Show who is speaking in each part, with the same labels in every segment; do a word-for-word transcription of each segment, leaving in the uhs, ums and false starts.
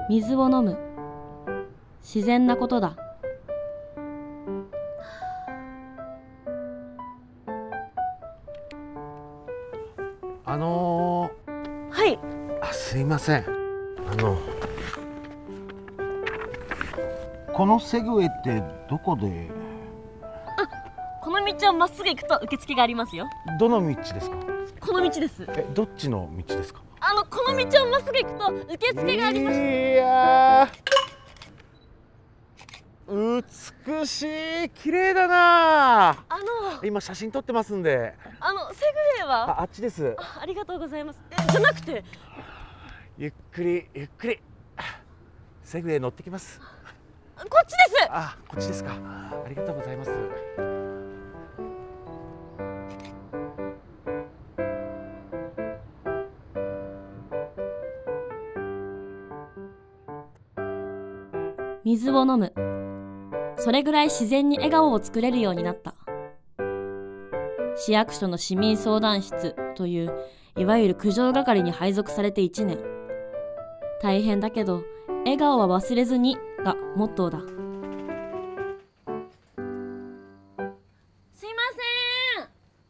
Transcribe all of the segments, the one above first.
Speaker 1: 水を飲む。自然なことだ。
Speaker 2: あの
Speaker 3: ー、はい。
Speaker 2: あ、すいません。あのこのセグウェイってどこで？
Speaker 3: あ、この道をまっすぐ行くと受付がありますよ。
Speaker 2: どの道ですか？
Speaker 3: この道です。
Speaker 2: え、どっちの道ですか？
Speaker 3: あのこの道をまっすぐ行くと受付があります。
Speaker 2: いやー、美しい、綺麗だな。
Speaker 3: あの
Speaker 2: 今写真撮ってますんで。
Speaker 3: あのセグウェイは？
Speaker 2: あ、あっちです。
Speaker 3: あ、ありがとうございます。え、じゃなくて、
Speaker 2: ゆっくりゆっくりセグウェイ乗ってきます。
Speaker 3: こっちです。
Speaker 2: あ、こっちですか。ありがとうございます。
Speaker 1: 水を飲む。それぐらい自然に笑顔を作れるようになった。市役所の市民相談室といういわゆる苦情係に配属されていちねん。大変だけど笑顔は忘れずにがモットーだ。
Speaker 3: すいません。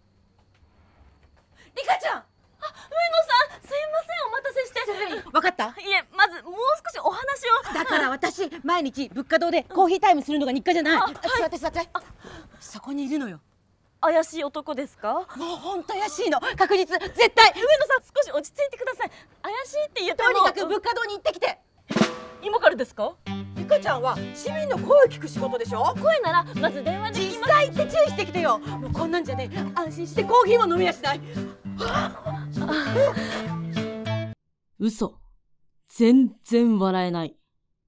Speaker 3: リカちゃん。あ、上野さん、すいません、お待たせして。
Speaker 4: わかった？
Speaker 3: いえ、まずもう少しお話を。
Speaker 4: だから私毎日物価堂でコーヒータイムするのが日課じゃない。
Speaker 3: あ、はい、
Speaker 4: 座って座って。そこにいるのよ。
Speaker 3: 怪しい男ですか？
Speaker 4: もう本当怪しいの、確実、絶対。
Speaker 3: 上野さん、少し落ち着いてください。怪しいって言っても。
Speaker 4: とにかく物価堂に行ってきて。
Speaker 3: 今からですか？
Speaker 4: リカちゃんは市民の声を聞く仕事でしょ。
Speaker 3: 声ならまず電話で聞きます。
Speaker 4: 実際行って注意してきてよ。もうこんなんじゃね、安心してコーヒーも飲みやしない。
Speaker 1: 嘘。全然笑えない。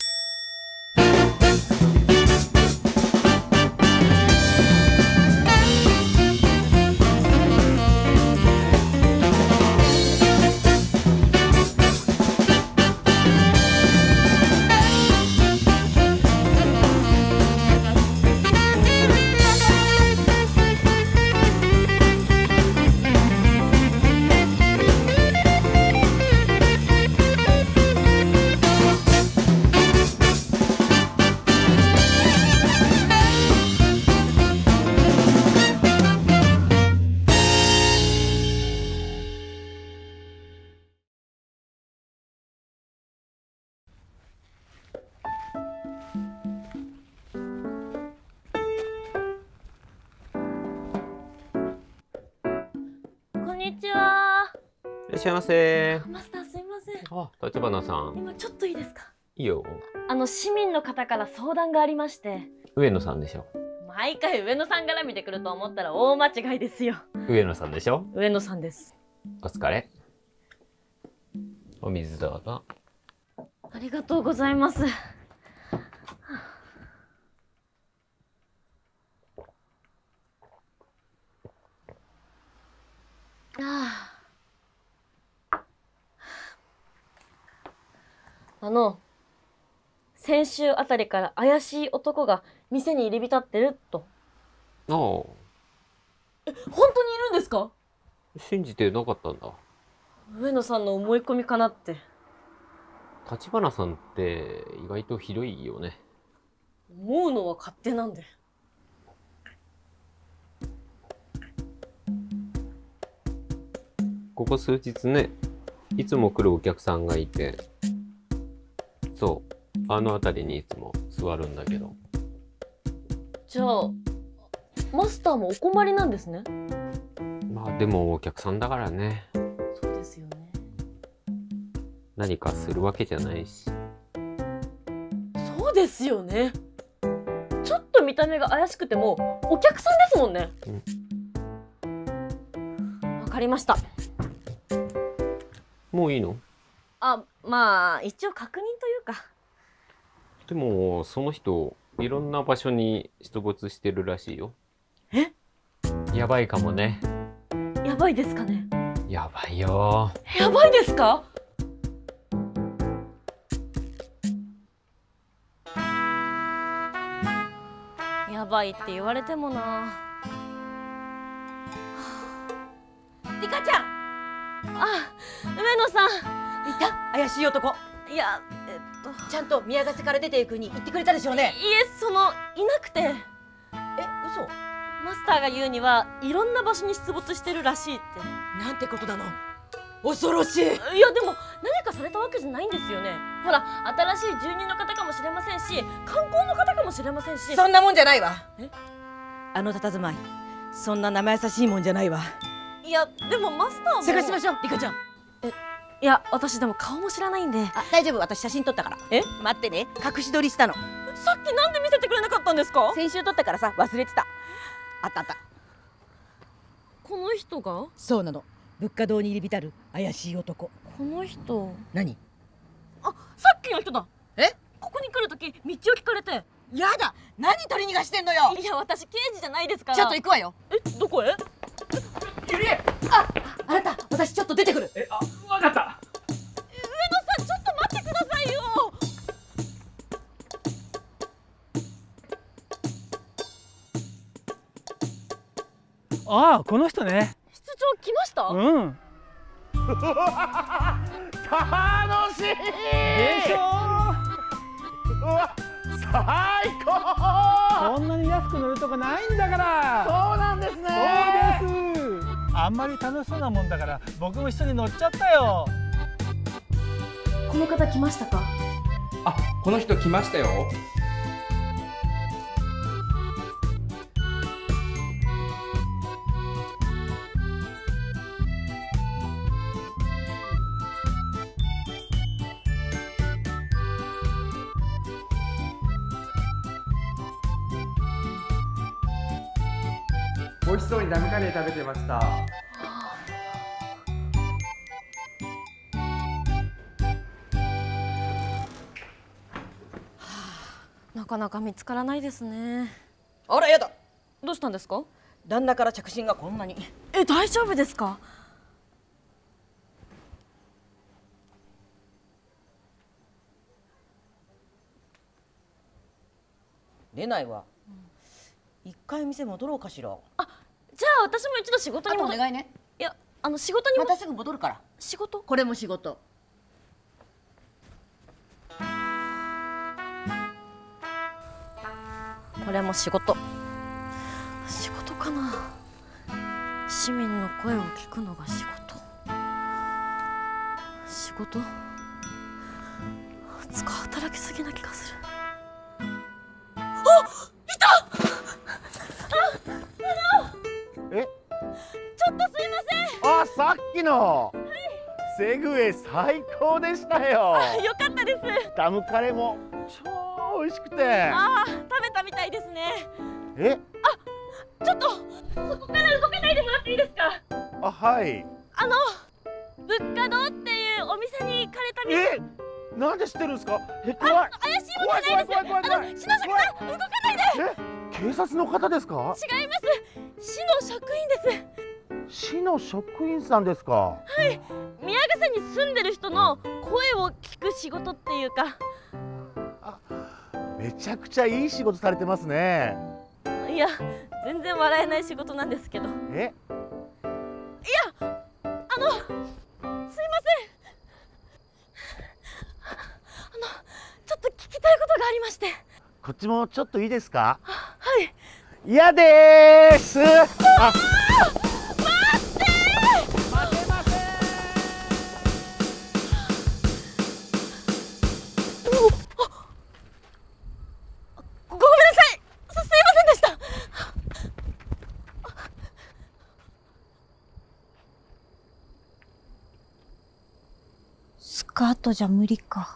Speaker 3: こんにちは。
Speaker 5: いらっしゃいませ。
Speaker 3: マスター、すいません。
Speaker 5: あ、立花さん。
Speaker 3: 今ちょっといいですか？
Speaker 5: いいよ。
Speaker 3: あの市民の方から相談がありまして。
Speaker 5: 上野さんでしょ。
Speaker 3: 毎回上野さんから見てくると思ったら大間違いですよ。
Speaker 5: 上野さんでしょ。
Speaker 3: 上野さんです。
Speaker 5: お疲れ。お水どうぞ。
Speaker 3: ありがとうございます。ああ、あの先週あたりから怪しい男が店に入り浸ってると。
Speaker 5: ああ、
Speaker 3: え、本当にいるんですか？
Speaker 5: 信じてなかったんだ。
Speaker 3: 上野さんの思い込みかなって。
Speaker 5: 立花さんって意外とひどいよね。
Speaker 3: 思うのは勝手なんで。
Speaker 5: ここ数日ね、いつも来るお客さんがいて、そう、あの辺りにいつも座るんだけど。
Speaker 3: じゃあマスターもお困りなんですね。
Speaker 5: まあでもお客さんだからね。
Speaker 3: そうですよね。
Speaker 5: 何かするわけじゃないし。
Speaker 3: そうですよね。ちょっと見た目が怪しくてもお客さんですもんね。うん、わかりました。
Speaker 5: もういいの？
Speaker 3: あ、まあ一応確認というか。
Speaker 5: でもその人いろんな場所に出没してるらしいよ。
Speaker 3: え？
Speaker 5: やばいかもね。
Speaker 3: やばいですかね？
Speaker 5: やばいよ。
Speaker 3: やばいですか？やばいって言われてもな。
Speaker 4: リカちゃん。
Speaker 3: あ、上野さん。
Speaker 4: いた？怪しい男。
Speaker 3: いや、えっと
Speaker 4: ちゃんと宮ヶ瀬から出ていくに言ってくれたでしょうね。
Speaker 3: いえ、そのいなくて。
Speaker 4: え、嘘？
Speaker 3: マスターが言うにはいろんな場所に出没してるらしいって。
Speaker 4: なんてことなの。恐ろしい。
Speaker 3: いやでも何かされたわけじゃないんですよね。ほら、新しい住人の方かもしれませんし、観光の方かもしれませんし。
Speaker 4: そんなもんじゃないわ。
Speaker 3: え？
Speaker 4: あの佇まい、そんな生優しいもんじゃないわ。
Speaker 3: いやでもマスターも
Speaker 4: 探しましょう、リカちゃん。
Speaker 3: いや、私でも顔も知らないんで。
Speaker 4: あ、大丈夫、私写真撮ったから。
Speaker 3: え？
Speaker 4: 待ってね、隠し撮りしたの。
Speaker 3: さっきなんで見せてくれなかったんですか？
Speaker 4: 先週撮ったからさ、忘れてた。あったあった。
Speaker 3: この人が？
Speaker 4: そうなの、物価堂に入り浸る怪しい男。
Speaker 3: この人。
Speaker 4: 何？
Speaker 3: あ、さっきの人だ。
Speaker 4: え？
Speaker 3: ここに来るとき道を聞かれて。
Speaker 4: やだ、何取り逃がしてんのよ。
Speaker 3: いや、私刑事じゃないですから。
Speaker 4: ちょっと行くわよ。
Speaker 3: え、どこへ？
Speaker 4: ゆりえ、あ、あなた、私ちょっと出てくる。
Speaker 6: え、あ、わかった。
Speaker 3: 上野さん、ちょっと待ってくださいよ。
Speaker 6: ああ、この人ね。
Speaker 3: 室長来ました？
Speaker 6: うん。
Speaker 2: 楽しい
Speaker 6: でしょ
Speaker 2: うわ、最高。
Speaker 6: こんなに安く乗るとこないんだから。
Speaker 2: そうなんですね。
Speaker 6: そうです。あんまり楽しそうなもんだから僕も一緒に乗っちゃったよ。
Speaker 3: この方来ましたか？
Speaker 7: あ、この人来ましたよ。美味しそうにダムカレー食べてました。
Speaker 3: なかなか見つからないですね。
Speaker 4: あら、やだ。
Speaker 3: どうしたんですか？
Speaker 4: 旦那から着信がこんなに。
Speaker 3: え、大丈夫ですか？
Speaker 4: 出ないわ。一回店戻ろうかしら。
Speaker 3: あ、じゃあ私も一度仕事
Speaker 4: あ
Speaker 3: に戻。
Speaker 4: とお願いね。
Speaker 3: いや、あの仕事にも。
Speaker 4: またすぐ戻るから。
Speaker 3: 仕事？
Speaker 4: これも仕事。
Speaker 3: これも仕事。仕事かな。市民の声を聞くのが仕事。仕事？つか働きすぎな気がする。あ、いた！
Speaker 2: え？
Speaker 3: ちょっとすいま
Speaker 2: あ、さっきのセグウェイ最高でしたよ。
Speaker 3: せん。よかったです。
Speaker 2: ダムカレーも超美味しくて。
Speaker 3: ああ、食べたみたいですね。
Speaker 2: え？
Speaker 3: ちょっとそこから動かないでもらっていいですか？
Speaker 2: あ、はい。
Speaker 3: あの物価堂っていうお店に行かれたみたい。
Speaker 2: え？なんで知ってるんですか？え、怖い。
Speaker 3: 怪しいもんじゃないです。
Speaker 2: 怖い怖い怖い怖い
Speaker 3: あの市の職員、動かないで。
Speaker 2: え、警察の方ですか？
Speaker 3: 違います。市の職員です。
Speaker 2: 市の職員さんですか？
Speaker 3: はい。宮ヶ瀬に住んでる人の声を聞く仕事っていうか。
Speaker 2: あ、めちゃくちゃいい仕事されてますね。
Speaker 3: いや、全然笑えない仕事なんですけど。
Speaker 2: え？
Speaker 3: いや、あの、すいません。あの、ちょっと聞きたいことがありまして。
Speaker 2: こっちもちょっといいですか？
Speaker 3: はい。
Speaker 2: 嫌でーす。あ、
Speaker 3: ごめんなさい。す、すいませんでした。
Speaker 8: スカートじゃ無理か。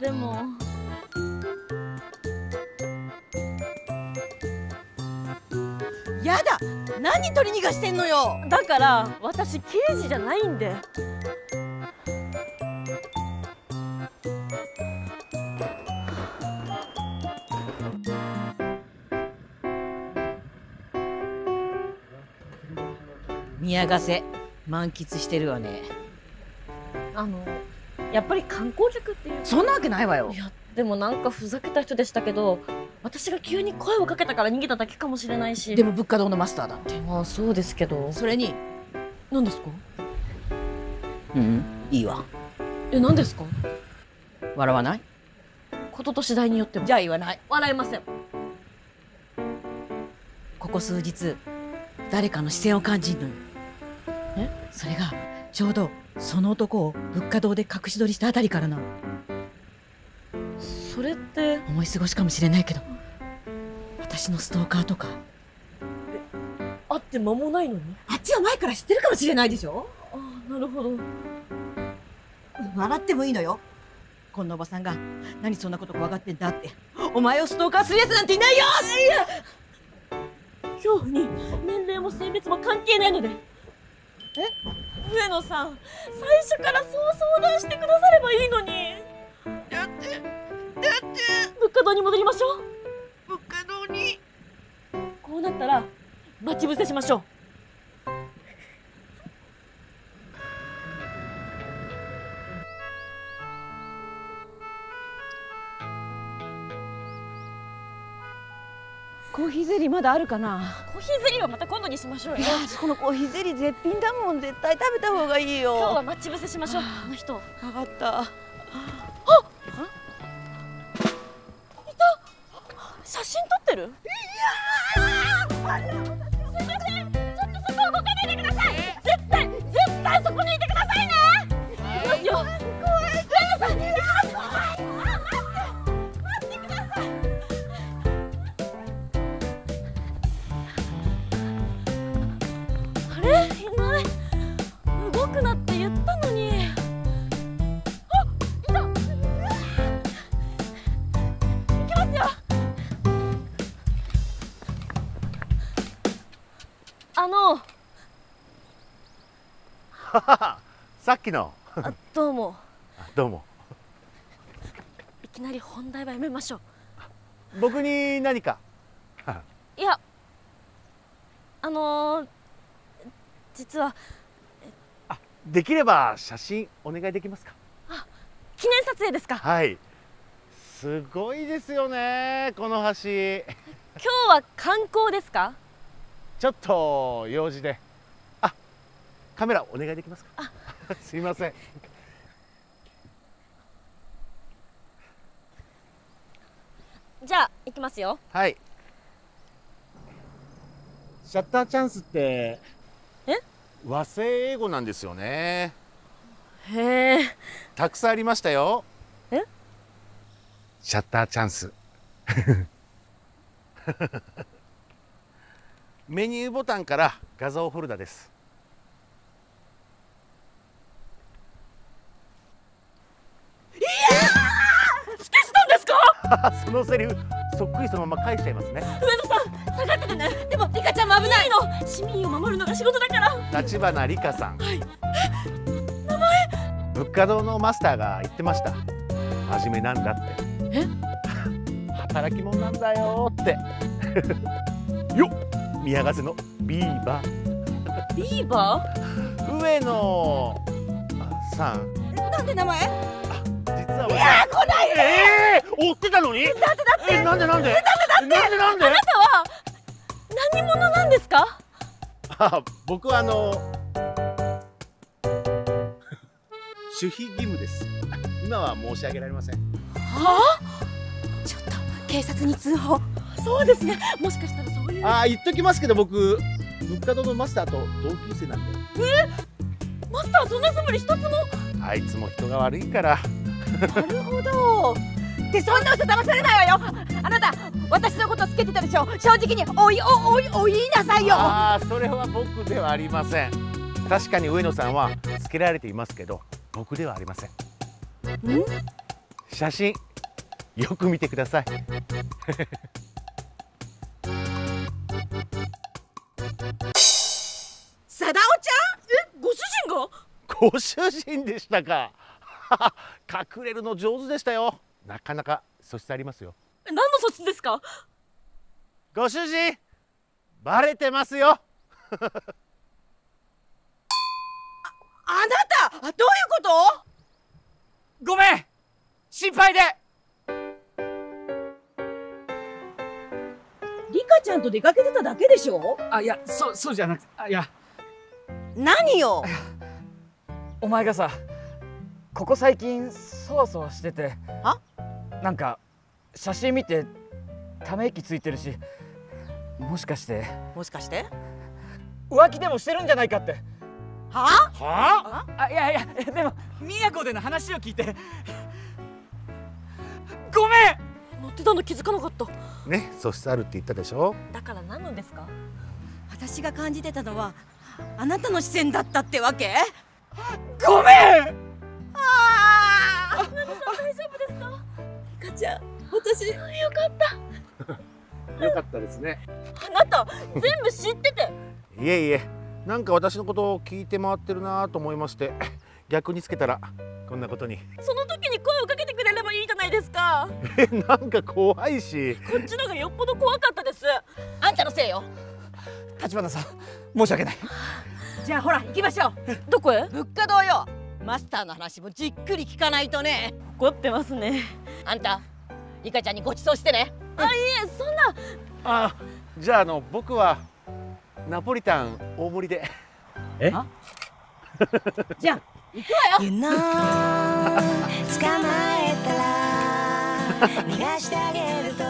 Speaker 1: でも
Speaker 4: やだ、何取り逃がしてんのよ。
Speaker 3: だから私刑事じゃないんで。
Speaker 4: 宮ヶ瀬満喫してるわね。
Speaker 3: あのやっぱり観光客っていう。
Speaker 4: そんなわけないわよ。
Speaker 3: いやでもなんかふざけた人でしたけど、私が急に声をかけたから逃げただけかもしれないし。
Speaker 4: でも物価堂のマスターだって。
Speaker 3: まあそうですけど。
Speaker 4: それに
Speaker 3: 何ですか？
Speaker 4: うんいいわ。
Speaker 3: え、何ですか？
Speaker 4: 笑わない？
Speaker 3: ことと次第によっても。
Speaker 4: じゃあ言わない。
Speaker 3: 笑いません。
Speaker 4: ここ数日誰かの視線を感じんのよ。え？それがちょうどその男を物価堂で隠し撮りしたあたりからなの。
Speaker 3: それって
Speaker 4: 思い過ごしかもしれないけど、私のストーカーとか。
Speaker 3: 会って間もないのに。
Speaker 4: あっちは前から知ってるかもしれないでしょ。
Speaker 3: ああ、なるほど。
Speaker 4: 笑ってもいいのよ。こんなおばさんが何そんなこと怖がってんだって。お前をストーカーするやつなんていないよ。
Speaker 3: 恐怖に年齢も性別も関係ないので。え？上野さん、最初からそう相談してくださればいいのに。
Speaker 4: だってだって
Speaker 3: 物価堂に戻りましょう。
Speaker 4: 物価堂に。
Speaker 3: こうなったら待ち伏せしましょう。
Speaker 4: コーヒーゼリーまだあるかな。
Speaker 3: コーヒーゼリーはまた今度にしましょうよ。
Speaker 4: いや、このコーヒーゼリー絶品だもん。絶対食べた方がいいよ。
Speaker 3: 今日は待ち伏せしましょう。あの人。
Speaker 4: 分かった。あ、
Speaker 3: いた。写真撮ってる？いやー、すいません。ちょっとそこ動かないでください。絶対絶対そこにいてくださいね。いきますよ。怖い。上野さん。いやー、怖い。あ、待って待ってください。あれ？いない。動くなって言ったのに。あ、いた。行きますよ。あの。
Speaker 2: さっきの
Speaker 3: あ、どうも。
Speaker 2: どうも。
Speaker 3: いきなり本題はやめましょう。
Speaker 2: 僕に何か？
Speaker 3: いや、あのー、実は
Speaker 2: あ、できれば写真お願いできますか？
Speaker 3: 記念撮影ですか？
Speaker 2: はい。すごいですよね、この橋。
Speaker 3: 今日は観光ですか？
Speaker 2: ちょっと用事で。あ、カメラお願いできますか？すいません。
Speaker 3: じゃあ行きますよ。
Speaker 2: はい。シャッターチャンスって
Speaker 3: え？
Speaker 2: 和製英語なんですよね。
Speaker 3: へえ。
Speaker 2: たくさんありましたよ。
Speaker 3: え？
Speaker 2: シャッターチャンス。メニューボタンから画像フォルダです。
Speaker 3: いやー、スケッチなんですか？
Speaker 2: そのセリフそっくりそのまま返しちゃいますね。
Speaker 3: 上野さん、下がっててね。でもリカちゃんも危ないの。市民を守るのが仕事だから。
Speaker 2: 立花理香さん。
Speaker 3: はい。
Speaker 2: 名前？物価堂のマスターが言ってました。真面目なんだって。
Speaker 3: え？
Speaker 2: 働き者なんだよって。よっ、宮ヶ瀬のビーバー。
Speaker 3: ビーバ
Speaker 2: ー？上野さん。
Speaker 4: なんで名前？
Speaker 2: 実は。
Speaker 4: いやー、来ないで。
Speaker 2: ええー、追ってたのに？
Speaker 3: だってだって。
Speaker 2: え、なんでなんで？
Speaker 3: だってだって。
Speaker 2: なんでなんで？
Speaker 3: あなたは何者なんですか？
Speaker 2: あ、僕はあの守秘義務です。今は申し上げられません。
Speaker 3: は
Speaker 4: あ？ちょっと警察に通報。
Speaker 3: そうですね。もしかしたらそういう。
Speaker 2: ああ、言っときますけど、僕物価堂のマスターと同級生なんで。
Speaker 3: え？マスターそんなつもり一つも。
Speaker 2: あいつも人が悪いから。
Speaker 4: なるほど。で、そんな嘘騙されないわよ。あなた、私のことつけてたでしょ。正直においおおいお言いなさいよ。
Speaker 2: ああ、それは僕ではありません。確かに上野さんはつけられていますけど、僕ではありません。
Speaker 4: ん？
Speaker 2: 写真よく見てください。
Speaker 3: 貞夫ちゃん、え、ご主人が？
Speaker 2: ご主人でしたか。隠れるの上手でしたよ。なかなか素質ありますよ。
Speaker 3: 何の素質ですか？
Speaker 2: ご主人、バレてますよ。
Speaker 3: あなた、どういうこと？
Speaker 8: ごめん、心配で。
Speaker 4: リカちゃんと出かけてただけでしょ。
Speaker 8: あ、いや、そうそうじゃなくて、あ、いや、
Speaker 3: 何よ。
Speaker 8: お前がさ、ここ最近そわそわしてて、
Speaker 3: は？
Speaker 8: なんか写真見てため息ついてるし、もしかして
Speaker 3: もしかして
Speaker 8: 浮気でもしてるんじゃないかって。
Speaker 3: は？
Speaker 2: は
Speaker 8: あ、いやいや、でも宮古での話を聞いて、ごめん。
Speaker 3: 乗ってたの気づかなかった。
Speaker 2: あ、ね、素質あるって言ったでしょ。
Speaker 3: だから何なんですか？
Speaker 9: 私が感じてたのはあなたの視線だったってわけ？
Speaker 8: ごめん。
Speaker 3: ああ、ナナさん大丈夫ですか？リカちゃん、私よかった。
Speaker 2: よかったですね。
Speaker 3: あなた全部知ってて。
Speaker 2: いえいえ、なんか私のことを聞いて回ってるなと思いまして、逆につけたらこんなことに。
Speaker 3: その時に声をかけてくれればいいじゃないですか。
Speaker 2: え、なんか怖いし。
Speaker 3: こっちのがよっぽど怖かったです。あんたのせいよ。
Speaker 8: 立花さん、申し訳ない。
Speaker 4: じゃあほら行きましょう。
Speaker 3: どこへ？
Speaker 9: 物価堂よ。マスターの話もじっくり聞かないとね。
Speaker 3: 怒ってますね。
Speaker 9: あんたリカちゃんにご馳走してね。
Speaker 3: あ、いえ、そんな。
Speaker 2: あ、じゃああの僕はナポリタン大盛りで。
Speaker 8: え？
Speaker 4: じゃあ行くわよ。
Speaker 10: You know 捕まえたら逃がしてあげると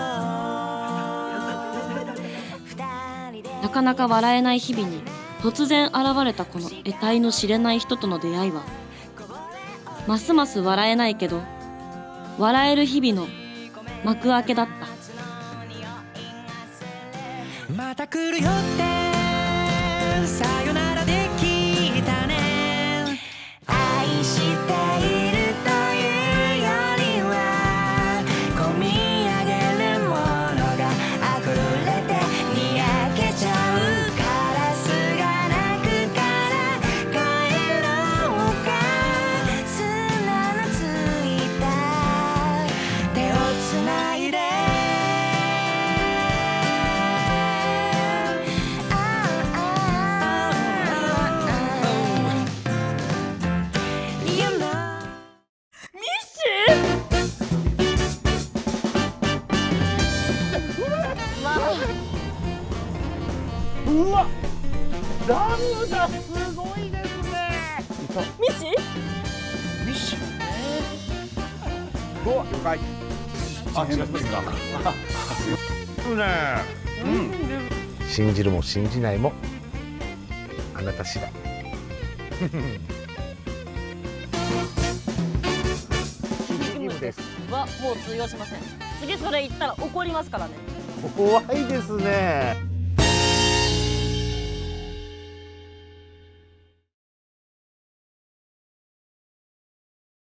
Speaker 1: なかなか笑えない日々に突然現れたこの得体の知れない人との出会いは、ますます笑えないけど笑える日々の幕開けだった。
Speaker 10: また来るよってさよならできたね。愛しているというよりは込み上げるものが溢れてにやけちゃう。カラスが鳴くから帰ろうか。砂のついた手をつないで
Speaker 2: うわ、ダムがすごいですね。
Speaker 3: ミシ？
Speaker 2: ミッシュ。お、了解。あ、違いますか。ね。うん。信じるも信じないもあなた次第。義務です。
Speaker 3: はもう通用しません。次それ言ったら怒りますからね。
Speaker 2: 怖いですね。